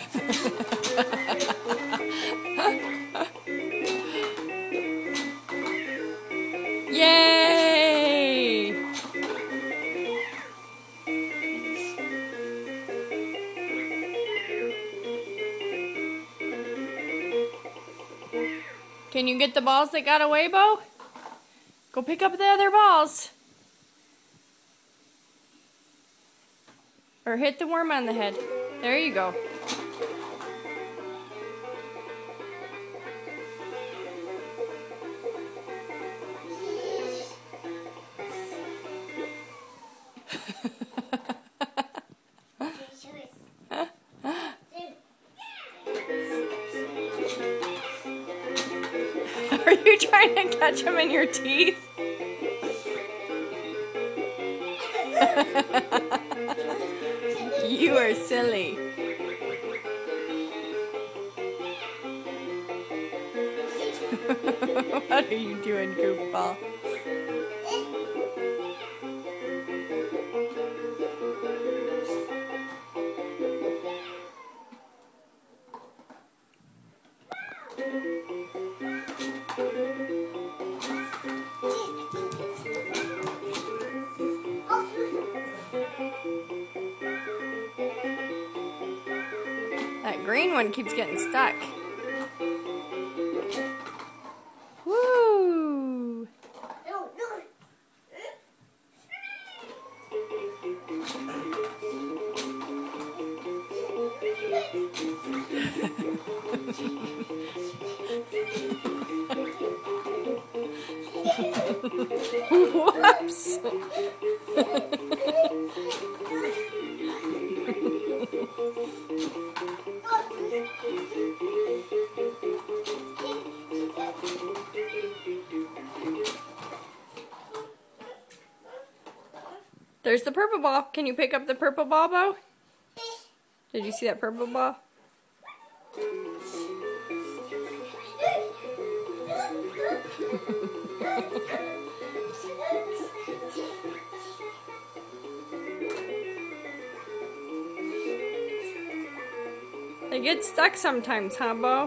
Yay! Can you get the balls that got away, Bo? Go pick up the other balls. Or hit the worm on the head. There you go. Are you trying to catch them in your teeth? You are silly. What are you doing, goofball? That green one keeps getting stuck. Woo! Whoops! There's the purple ball. Can you pick up the purple ball, Bo? Did you see that purple ball? They get stuck sometimes, huh, Bo?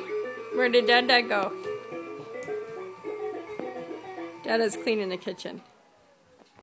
Where did Dada go? Dada's cleaning the kitchen.